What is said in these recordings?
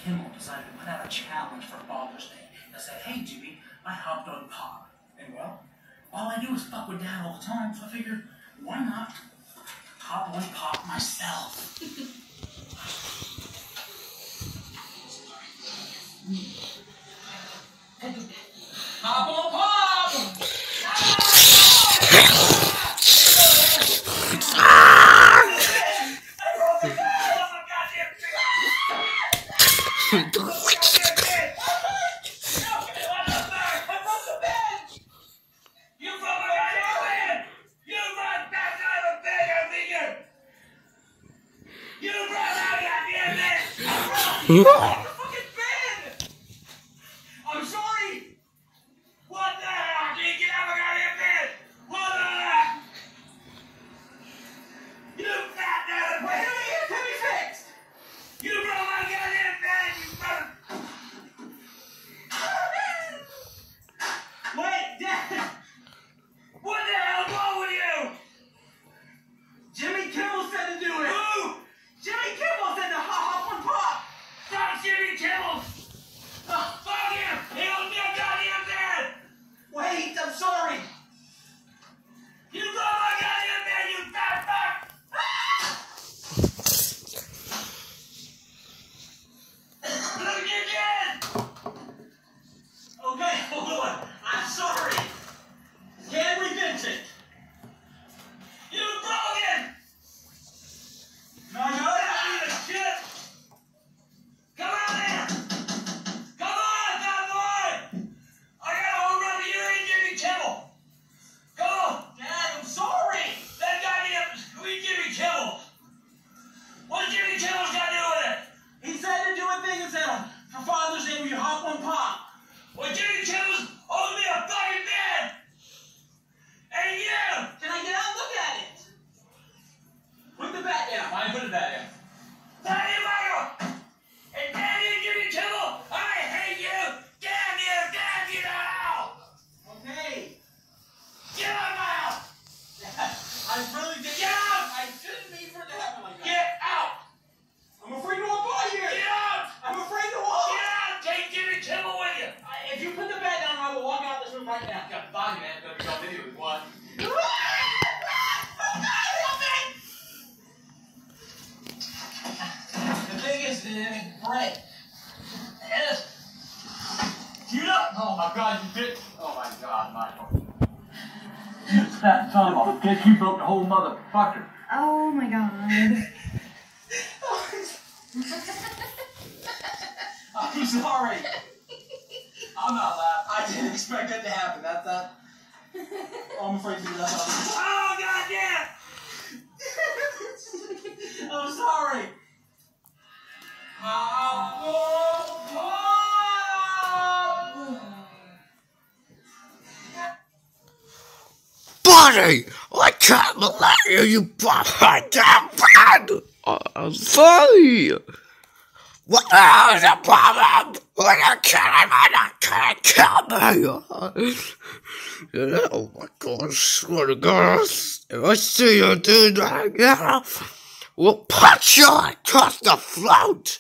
Kimmel decided to put out a challenge for Father's Day. I said, hey, Jimmy, I hopped on Pop. And well, all I do is fuck with Dad all the time, so I figured, why not hop on Pop myself? Hop on Pop! Fucking bed! I'm sorry! What the hell? Can you get out of my bed? What the heck? You fat ass! Wait, let me get me fixed! You broke my goddamn bed, you brother! Wait, Dad! What the hell's wrong with you? Jimmy Kimmel said to do it! Who? Jimmy Kimmel said to hop on Pop! Stop Jimmy Kimmel! Oh, fuck him! He owns me a goddamn bed! Wait, I'm sorry! You broke my goddamn bed, you fat fuck! Look at you again! Okay, hold on. I'm sorry. Can't revisit it. You broke it! No, I don't need a shit! Come on there! Come on, cowboy! I got a home run to you and Jimmy Kimmel! Come on! Dad, I'm sorry! That goddamn Jimmy Kimmel! What Jimmy Kimmel's got to do with it? He said to do a thing and said, for Father's Day, will you hop on Pop? Well, Jimmy Kimmel's owes me a fucking bed! Hey, you! Can I get out and look at it? Put the bat down. Why put the bat down? Damn you, Michael! And damn you, Jimmy Kimmel! I hate you! Damn you now! Okay. Get out of my house! I really did. Get out! I didn't mean for it to happen like that. Get out! I'm afraid to walk by here! Get out! I'm afraid to walk! Get out! Take Jimmy Kimmel with you! If you put the bat down, I will walk out this room right now. Got the body, man. Gonna be on video with what? The thing is, it ain't bread. You know? Oh my God, you did. Oh my God, Michael. You fat son of a bitch, you broke the whole motherfucker. Oh my God. I'm sorry. I'm not laughing. I didn't expect that to happen. That's Oh, I'm afraid to do that. Oh, goddamn! I'm sorry. Buddy, I can't believe you brought my damn bed. I'm sorry. What the hell is the problem? Are you kidding me? You can't kill me. Oh my God, I swear to God, if I see you do that again, we'll punch you across the throat.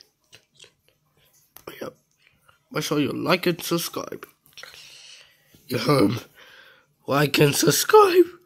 Make sure you like and subscribe. You home. Like and subscribe.